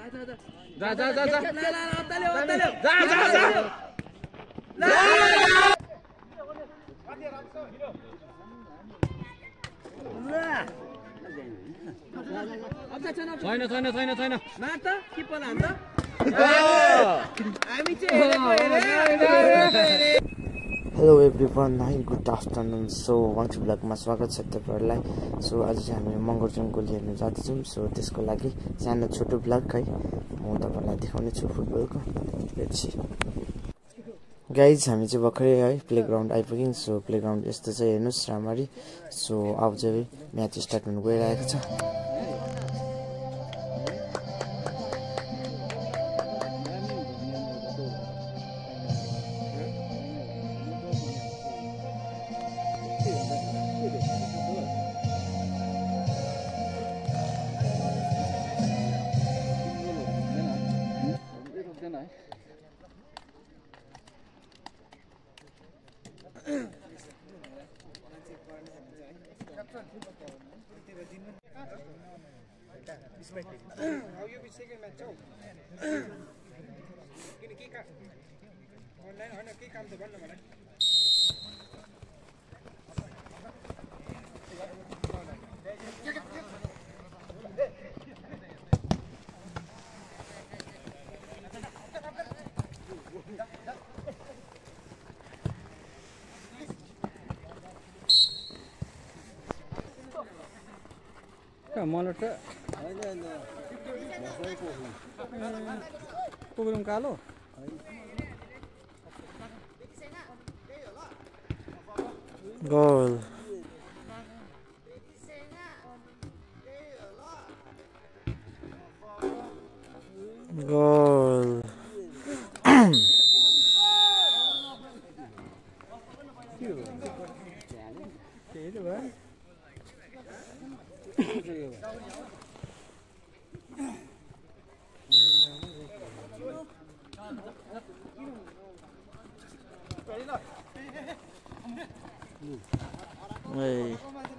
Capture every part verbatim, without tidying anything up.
जा जा जा जा जा छैन छैन छैन छैन मार त किपर हान त हामी चाहिँ hello everyone, hi good afternoon. So Wangchu ब्लगमा स्वागत छ तपाईँहरूलाई। सो आज चाहिँ हामी मङ्गरजुङ गोली हेर्नु जाँदैछौँ। सो त्यसको लागि सानो छोटो ब्लग है म तपाईँलाई देखाउने छु फुटबलको। गाइज हामी चाहिँ भर्खरै है प्लेग्राउन्ड आइपुग्यौँ। सो प्लेग्राउन्ड यस्तो चाहिँ हेर्नुहोस् राम्ररी। सो अब चाहिँ म्याच स्टार्ट हुनु गइरहेको छ। How you be second match हो किन के काम अनलाइन हैन के काम त भन्नु मलाई मलाई त प्रोग्राम कालो गोल गोल Hey.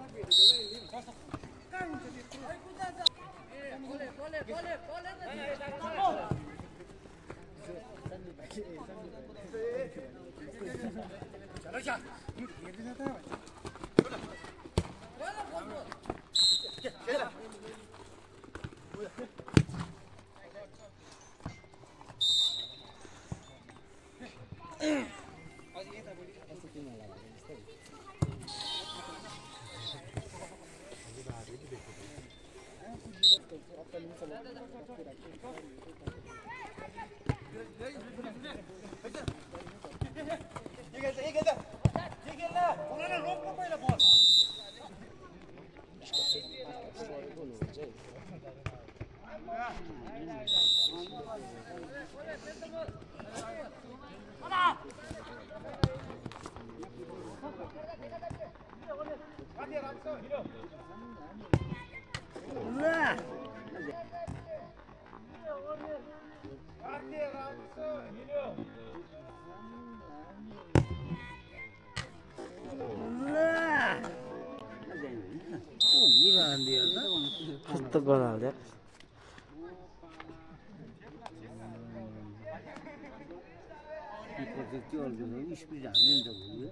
कस्तो गराउँदै त्यो अर्को स्पिड हाल्ने नि त भयो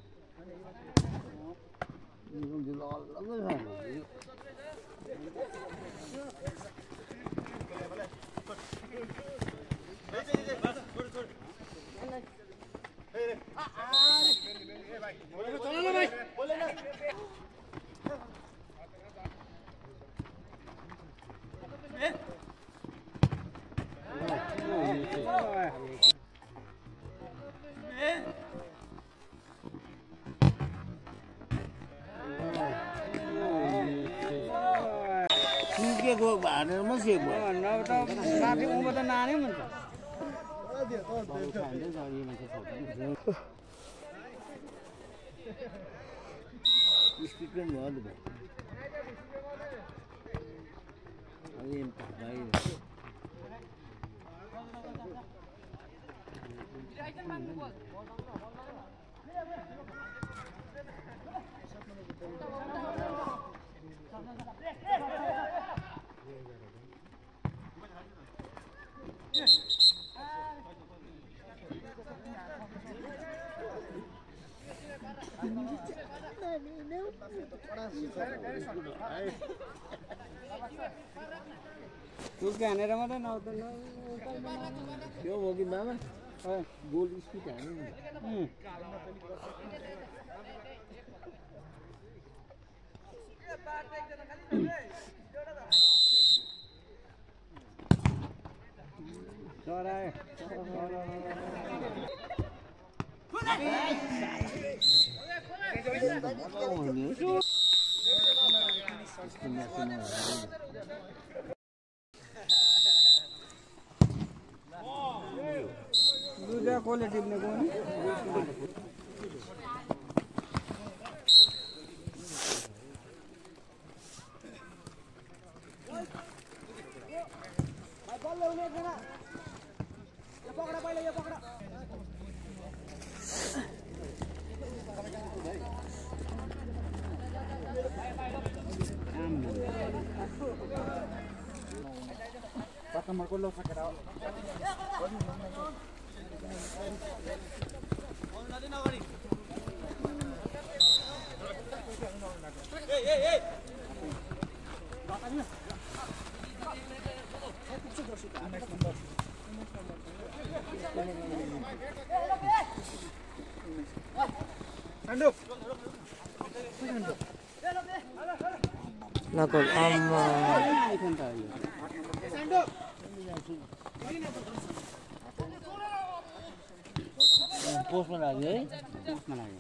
गो भाडे म से भयो न त माथि उभो त नानै हुन्छ स्पिड पनि भयो नि अलि भाइ तू क्या हानेर मात्रै नआउँदा त्यो हो कि मामा गोल स्पिड हान्नु चराए दुईटा कसले टिप्ने कोनी Marco lo sacará. Hey, hey, hey. Anduk. Nakol amma. पोस्टमा लाग्यो है पोस्टमा लाग्यो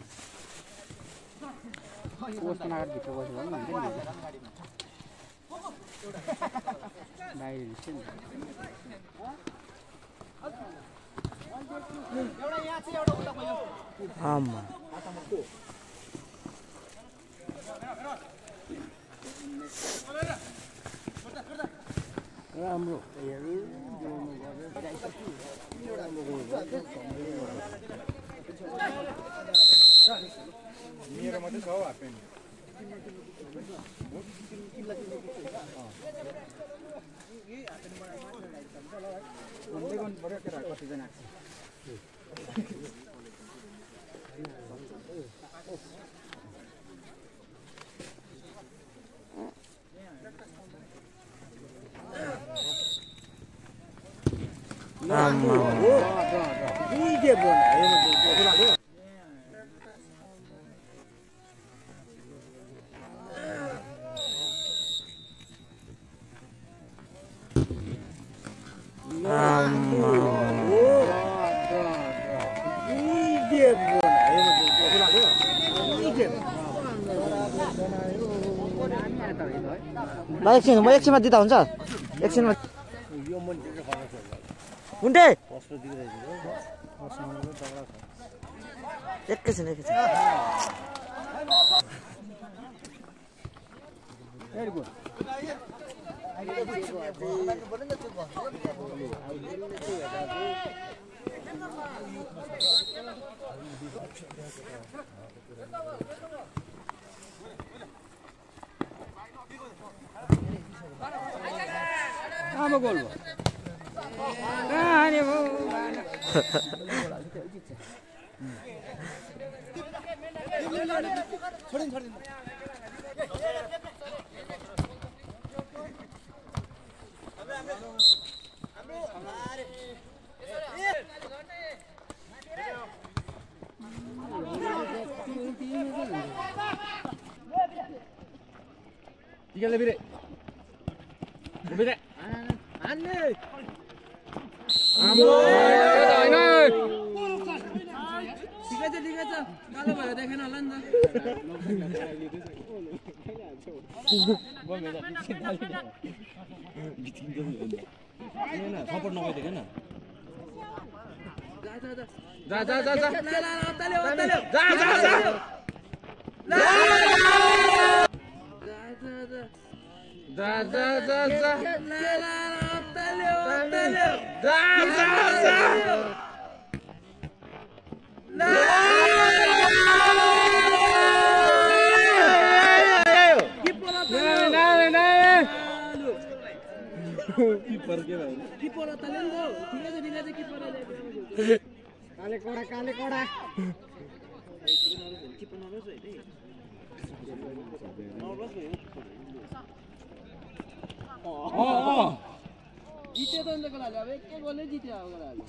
पोस्टमा आएर भित्र बस्यो भने भन्थ्यो नि बाहिर निस्क्यो नि एउटा यहाँ चाहिँ एउटा उता भयो आमा राम्रो मेरो मात्रै छ हौ हाफप्यान्ट भन्दै गर्नु पर्यो केटा कतिजना आमा दुई गेम गर्नु ल एकछिन म एकछिनमा दिँदा हुन्छ एकछिनमा हुन्टे एकैछिन एकैछिन आमा गोल भयो कहाँने भयो छोडिन छोडिन Tiga lebih deh. Lebih deh. Aneh. Ambo. ठिकै छ ठिकै छ कालो भएर देखेन होला नि त सपोर्ट नभइदिएको न जा जा जा जा अत्ताल्यो अत्ताल्यो जा जा जा जा जा जा जा अत्ताल्यो अत्ताल्यो जा जा जा कीपर के भाई कीपर अत्ताल्यो नि त ठिकै छ ठिकै छ कीपरले काले कोडा काले कोडा किपर नर्भस भयो नि नर्भस भयो अ अ जित्यो त अन्त गोलाले अब एकै गोलले जित्यो अब गोलाले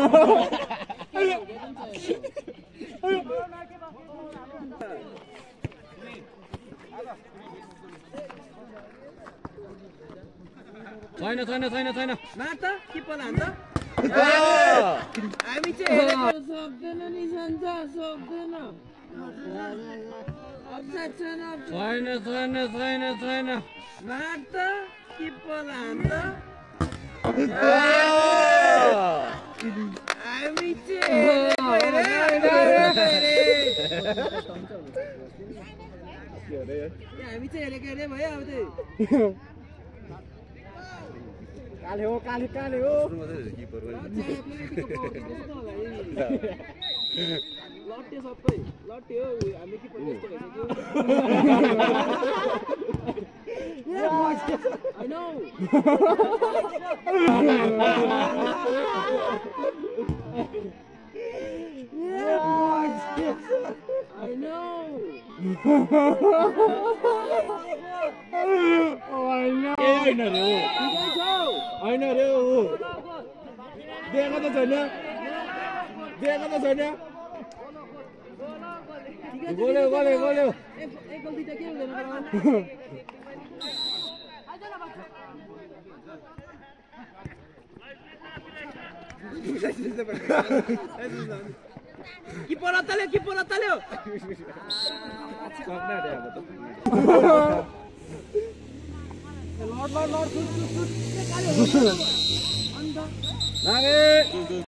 छैन छैन छैन छैन मार त किपर हान त हामी चाहिँ हेरेको सक्दैन नि सन्च सक्दैन छैन छैन छैन छैन मार त किपर हान त हामी चाहिँ हामी चाहिँ हेरेको हेरे भयो अब चाहिँ काले हो काले काले हो लट्टे सबै लट्टे हो हामी के पो I know. I know. Oh, I know. I know. I know. देखा तो सुना देखा तो सुना बोले बोले बोले एक गलती तो क्या हुआ किपर अताल्यो किपर अताल्यो सक्ना दे अब त लड लड लड सुट सुट सुट अन्त नागे